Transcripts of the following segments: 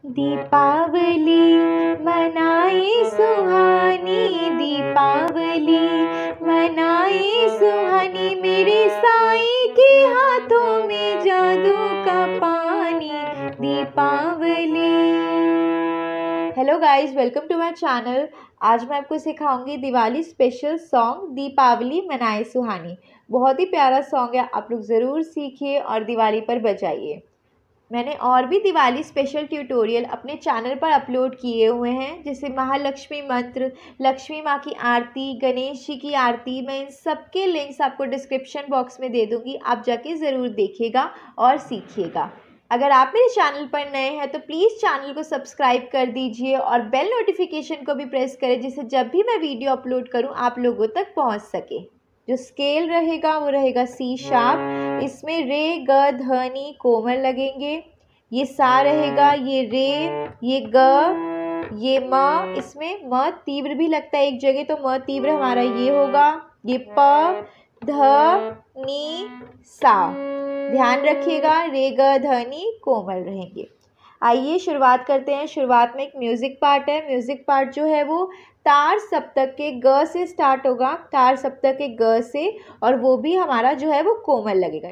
दीपावली मनाए सुहानी, दीपावली मनाए सुहानी, मेरे साईं के हाथों में जादू का पानी, Deepawali. Hello guys, welcome to my channel. आज मैं आपको सिखाऊंगी दिवाली स्पेशल सॉन्ग दीपावली मनाए सुहानी। बहुत ही प्यारा सॉन्ग है, आप लोग ज़रूर सीखिए और दिवाली पर बजाइए। मैंने और भी दिवाली स्पेशल ट्यूटोरियल अपने चैनल पर अपलोड किए हुए हैं, जैसे महालक्ष्मी मंत्र, लक्ष्मी माँ की आरती, गणेश जी की आरती। मैं इन सब के लिंक्स आपको डिस्क्रिप्शन बॉक्स में दे दूँगी, आप जाके ज़रूर देखिएगा और सीखिएगा। अगर आप मेरे चैनल पर नए हैं तो प्लीज़ चैनल को सब्सक्राइब कर दीजिए और बेल नोटिफिकेशन को भी प्रेस करें, जिससे जब भी मैं वीडियो अपलोड करूँ आप लोगों तक पहुँच सके। जो स्केल रहेगा वो रहेगा सी शार्प, इसमें रे ग ध नी कोमल लगेंगे। ये सा रहेगा, ये रे, ये ग, ये म, इसमें म तीव्र भी लगता है एक जगह, तो म तीव्र हमारा ये होगा। ये प ध नी सा, ध्यान रखिएगा, रे ग ध नी कोमल रहेंगे। आइए शुरुआत करते हैं। शुरुआत में एक म्यूज़िक पार्ट है। म्यूज़िक पार्ट जो है वो तार सप्तक के ग से स्टार्ट होगा, तार सप्तक के ग से, और वो भी हमारा जो है वो कोमल लगेगा।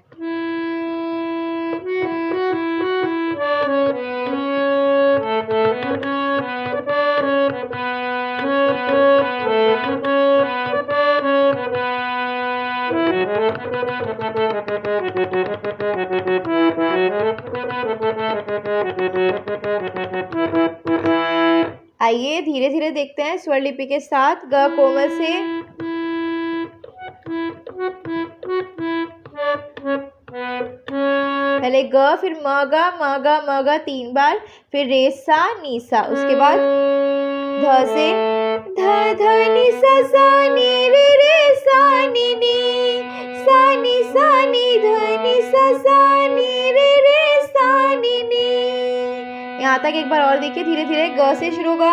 आइए धीरे धीरे देखते हैं स्वर लिपि के साथ। ग कोमल से, पहले ग, फिर म ग 3 बार, फिर रे सा नी सा, उसके बाद ध से ध नी सा नी रे सा नी सा नी ध नी सा नी रे सा नी। यहाँ तक एक बार और देखिए, धीरे धीरे ग से शुरू होगा।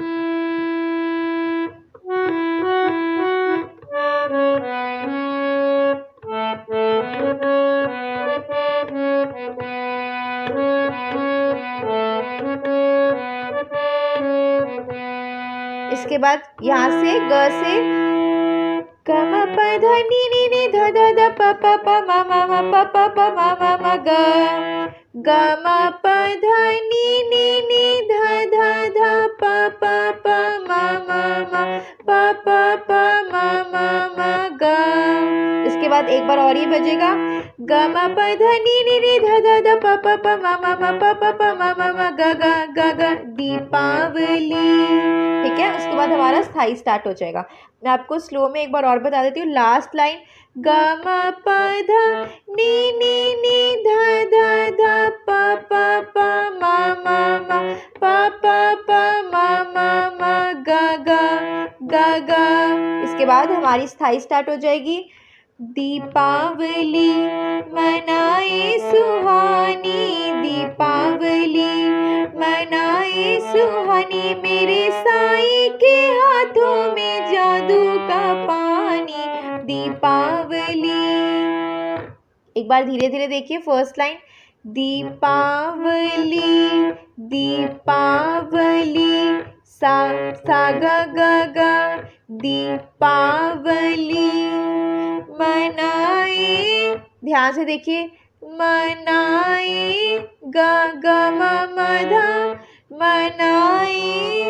इसके बाद यहाँ से ग से ग म प ध नी ध ध प प प म म प प प म म ग, ग म प ध नी ध ध प प प म म प प प म ग। इसके बाद एक बार और ये बजेगा, ग म प ध नी ध ध प प प म प प प म ग ग दीपावली। ठीक है, उसके बाद हमारा स्थाई स्टार्ट हो जाएगा। मैं आपको स्लो में एक बार और बता देती हूँ। लास्ट लाइन ग म प ध नी ध ध प प प म प प प म ग। इसके बाद हमारी स्थाई स्टार्ट हो जाएगी। दीपावली मनाए सुहानी, दीपावली मनाए सुहानी, मेरे साईं के हाथों में जादू का पानी, दीपावली। एक बार धीरे धीरे देखिए फर्स्ट लाइन। दीपावली दीपावली सा ग दीपावली मनाए, ध्यान से देखिए, मनाए ग म ध, मनाए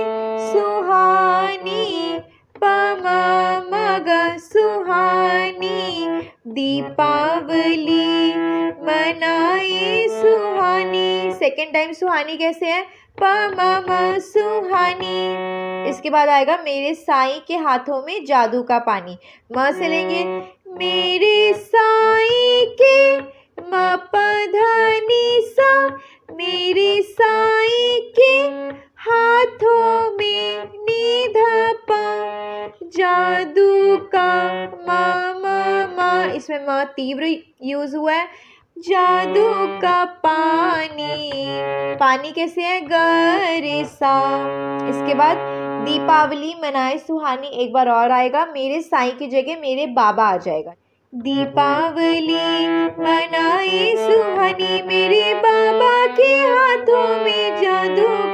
सुहानी प म ग सुहानी, दीपावली मनाए सुहानी। सेकेंड टाइम सुहानी कैसे है? प म सुहानी। इसके बाद आएगा मेरे साईं के हाथों में जादू का पानी। म से लेंगे, मेरे साईं के म प ध नी सा, मेरे साईं के हाथों में नी ध प जादू का म, इसमें म तीव्र यूज हुआ है। जादू का पानी, पानी कैसे है? ग रे सा। इसके बाद दीपावली मनाए सुहानी एक बार और आएगा, मेरे साईं की जगह मेरे बाबा आ जाएगा। दीपावली मनाए सुहानी, मेरे बाबा के हाथों में जादू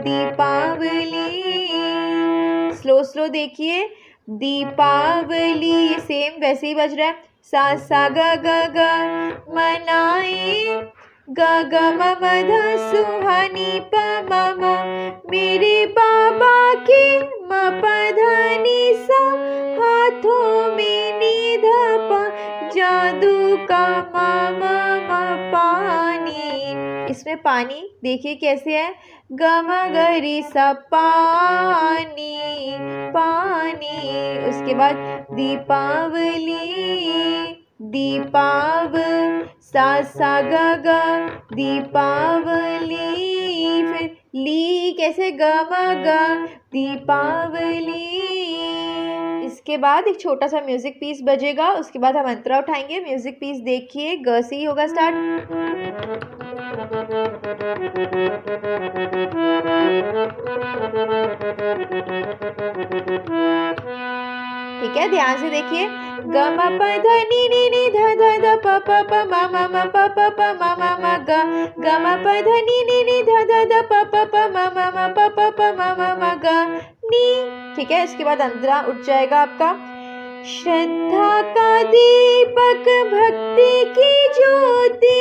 दीपावली। स्लो स्लो देखिए, दीपावली सेम वैसे ही बज रहा है। सा सा ग ग ग मनाए, ग ग म म ध सुहानी प म म मेरे बाबा की म प ध नि सा, हाथों में नि ध प जादू का म म म पानी। इसमें पानी देखिए कैसे है, ग म ग रि सा पानी पानी। उसके बाद दीपावली, दीपाव सा सा ग ग दीपावली। फिर ली कैसे, ग म ग दीपावली। इसके बाद एक छोटा सा म्यूजिक पीस बजेगा, उसके बाद हम अंतरा उठाएंगे। म्यूजिक पीस देखिए, ग से ही होगा स्टार्ट। ठीक है, ध्यान से देखिए, ग म प ध नि नि नि ध ध ध प प प म म म प प प म म म ग, ग म प ध नि नि नि ध ध ध प प प म म म प प प म म म ग नी। ठीक है, इसके बाद अंतरा उठ जाएगा आपका। श्रद्धा का दीपक भक्ति की ज्योति,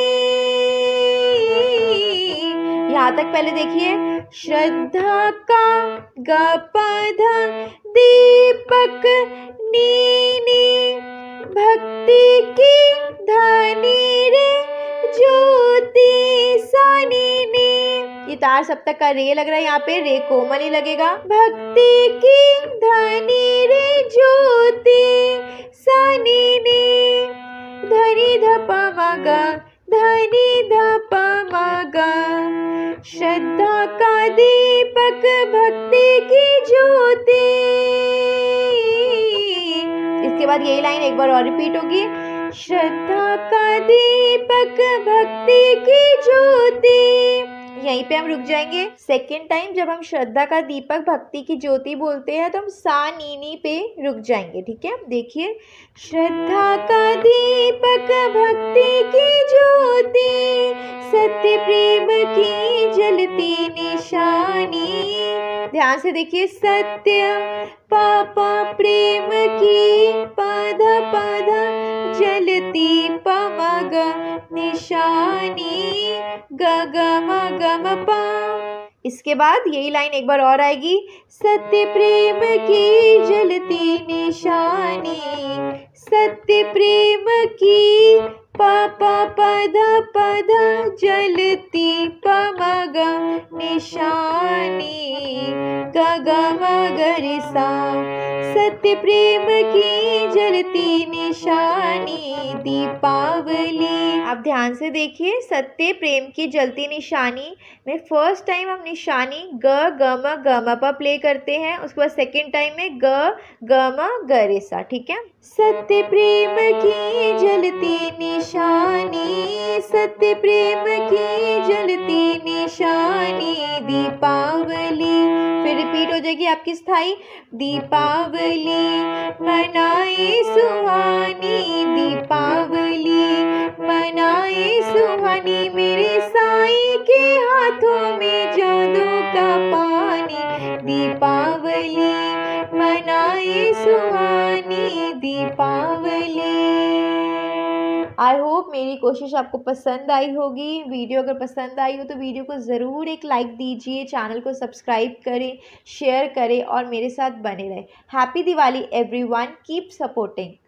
यहाँ तक पहले देखिए, श्रद्धा का ग प ध दीपक नी नी, भक्ति की धनी रे ज्योति सा नी नी। ये तार सप्तक का रे लग रहा है, यहाँ पे रे कोमल ही लगेगा। भक्ति की धनी रे ज्योति सा नी नी, धनी ध प म ग धनी ध प म ग। श्रद्धा का दीपक भक्ति की ज्योति। इसके बाद यही लाइन एक बार और रिपीट होगी, श्रद्धा का दीपक भक्ति की ज्योति। यहीं पे हम रुक जाएंगे। सेकेंड टाइम जब हम श्रद्धा का दीपक भक्ति की ज्योति बोलते हैं तो हम सा नी नी पे रुक जाएंगे। ठीक है, देखिए, श्रद्धा का दीपक भक्ति की ज्योति, सत्य प्रेम की जलती निशानी। ध्यान से देखिए, सत्य पापा प्रेम की पद पद जलती पमग निशानी, ग ग म ग म पा। इसके बाद यही लाइन एक बार और आएगी, सत्य प्रेम की जलती निशानी, सत्य प्रेम की पापा पद पद जलती पमग निशानी, ग ग म ग रि सा। सत्य प्रेम की जलती निशानी दीपावली। आप ध्यान से देखिए, सत्य प्रेम की जलती निशानी में फर्स्ट टाइम हम निशानी ग ग म प प्ले करते हैं, उसके बाद सेकेंड टाइम में ग ग म ग रे सा। ठीक है, सत्य प्रेम की जलती निशानी, सत्य प्रेम की जलती निशानी दीपावली। फिर रिपीट हो जाएगी आपकी स्थाई, दीपावली मनाए सुहानी, दीपावली मनाए सुहानी, मेरे साईं के हाथों में जादू का पानी, दीपावली मनाए सुहानी दीपावली। आई होप मेरी कोशिश आपको पसंद आई होगी। वीडियो अगर पसंद आई हो तो वीडियो को ज़रूर एक लाइक दीजिए, चैनल को सब्सक्राइब करें, शेयर करें और मेरे साथ बने रहें। Happy Diwali everyone, keep supporting.